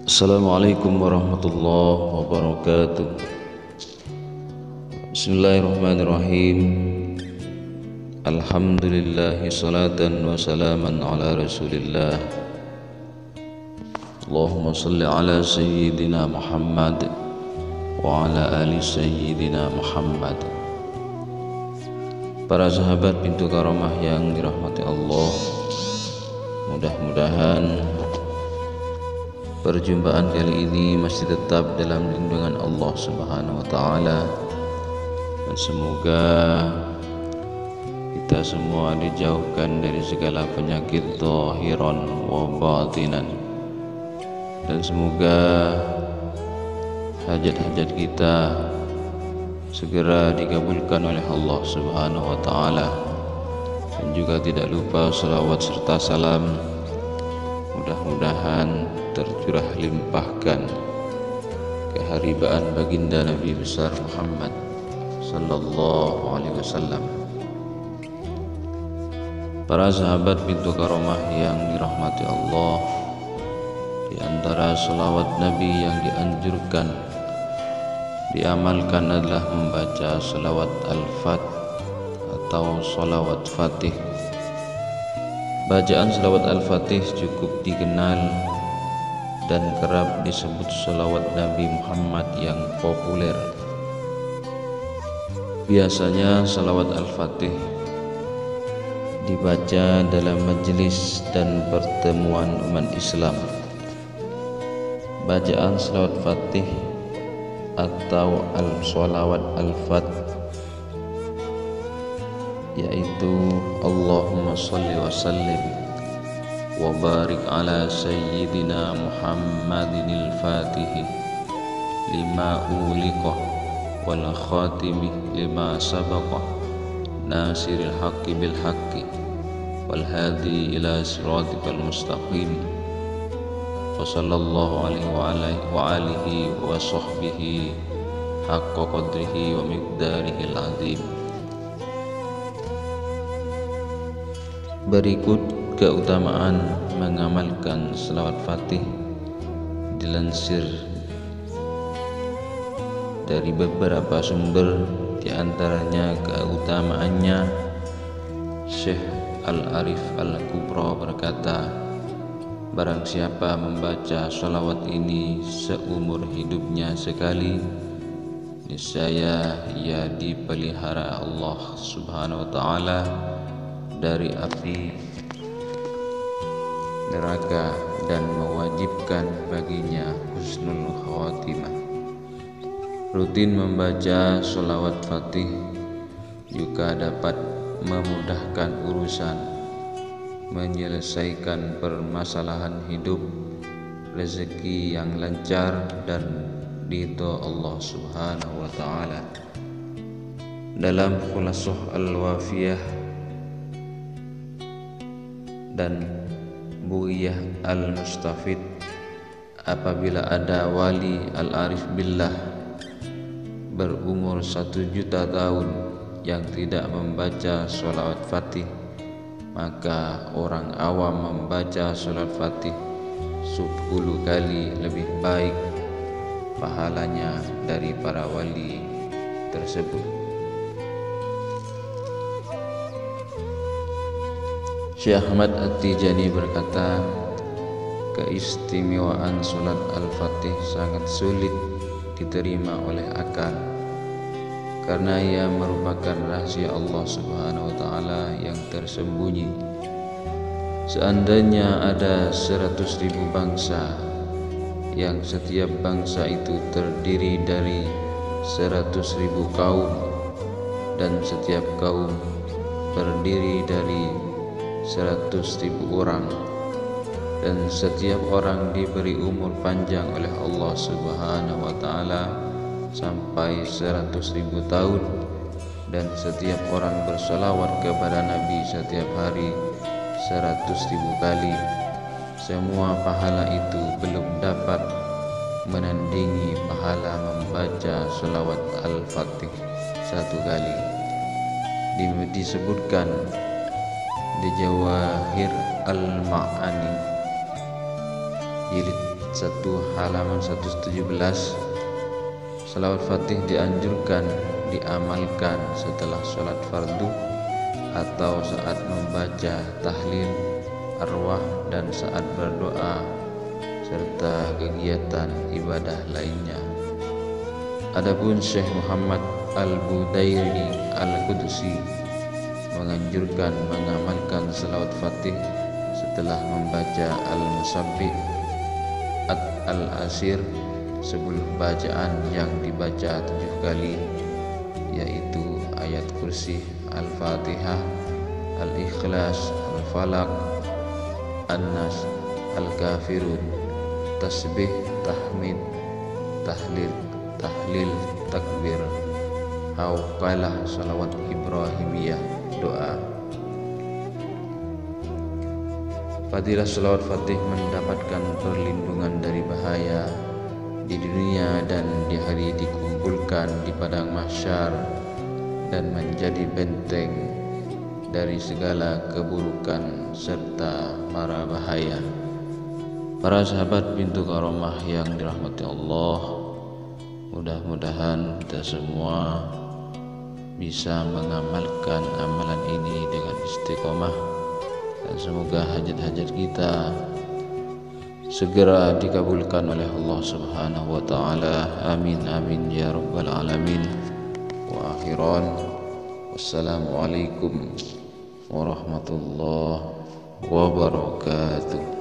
Assalamualaikum warahmatullahi wabarakatuh. Bismillahirrahmanirrahim. Alhamdulillahi salatan wa salaman ala rasulillah. Allahumma salli ala sayyidina Muhammad wa ala ali sayyidina Muhammad. Para sahabat pintu karamah yang dirahmati Allah, mudah-mudahan perjumpaan kali ini masih tetap dalam lindungan Allah Subhanahu wa taala, dan semoga kita semua dijauhkan dari segala penyakit zahiran wa batinan, dan semoga hajat-hajat kita segera dikabulkan oleh Allah Subhanahu wa taala. Dan juga tidak lupa salawat serta salam mudah-mudahan tercurah limpahkan keharibaan baginda Nabi besar Muhammad sallallahu alaihi wasallam. Para sahabat pintu karamah yang dirahmati Allah, di antara salawat Nabi yang dianjurkan diamalkan adalah membaca salawat al-fat atau salawat fatih. Bacaan salawat al-fatih cukup dikenal dan kerap disebut salawat Nabi Muhammad yang populer. Biasanya salawat al-fatih dibaca dalam majelis dan pertemuan umat Islam. Bacaan salawat fatih atau salawat al-fat yaitu Allahumma salli wa sallim wa barik ala sayyidina Muhammadin al-fatih lima uliqah wal khatimi lima sabaqah nasiril haqqi bil haqqi wal hadi ila siratikal mustaqim wa sallallahu alaihi wa alihi wa sahbihi haqqa qadrihi wa miqdarihil azim. Berikut keutamaan mengamalkan salawat fatih dilansir dari beberapa sumber, di antaranya keutamaannya Syekh Al-Arif Al-Kubra berkata, barang siapa membaca salawat ini seumur hidupnya sekali, niscaya ia dipelihara Allah Subhanahu wa taala dari api neraka dan mewajibkan baginya husnul khawatimah. Rutin membaca sholawat fatih juga dapat memudahkan urusan, menyelesaikan permasalahan hidup, rezeki yang lancar, dan ridho Allah Subhanahu wa taala. Dalam Khulasah Al-Wafiyah dan Bughiyah Al-Mustafid, apabila ada wali al-arif billah berumur 1 juta tahun yang tidak membaca sholawat fatih, maka orang awam membaca sholawat fatih 10 kali lebih baik pahalanya dari para wali tersebut. Syekh Ahmad At-Tijani berkata, keistimewaan salat al-fatih sangat sulit diterima oleh akal, karena ia merupakan rahasia Allah Subhanahu wa taala yang tersembunyi. Seandainya ada 100.000 bangsa yang setiap bangsa itu terdiri dari 100.000 kaum, dan setiap kaum terdiri dari 100.000 orang, dan setiap orang diberi umur panjang oleh Allah Subhanahu wa taala sampai 100.000 tahun, dan setiap orang bersolawat kepada Nabi setiap hari 100.000 kali, semua pahala itu belum dapat menandingi pahala membaca sholawat al-fatih 1 kali. Disebutkan di Jawahir Al-Ma'ani jilid 1 halaman 117. Salawat Fatih dianjurkan diamalkan setelah sholat fardu atau saat membaca tahlil arwah dan saat berdoa serta kegiatan ibadah lainnya. Adapun Syekh Muhammad Al-Budairi Al-Qudusi menganjurkan mengamalkan salawat Fatih setelah membaca Al-Musabbih Al-Asir sebelum bacaan yang dibaca 7 kali, yaitu ayat kursi, Al-Fatihah, Al-Ikhlas, Al-Falaq, An-Nas, Al-Kafirun, tasbih, tahmid, tahlil, takbir, hauqalah, salawat Ibrahimiyah, doa. Fadilah salawat Fatih mendapatkan perlindungan dari bahaya di dunia dan di hari dikumpulkan di padang mahsyar, dan menjadi benteng dari segala keburukan serta mara bahaya. Para sahabat pintu karomah yang dirahmati Allah, mudah-mudahan kita semua bisa mengamalkan amalan ini dengan istiqomah, dan semoga hajat-hajat kita segera dikabulkan oleh Allah Subhanahu wa taala. Amin amin ya rabbal alamin. Wa akhiran, wassalamualaikum warahmatullahi wabarakatuh.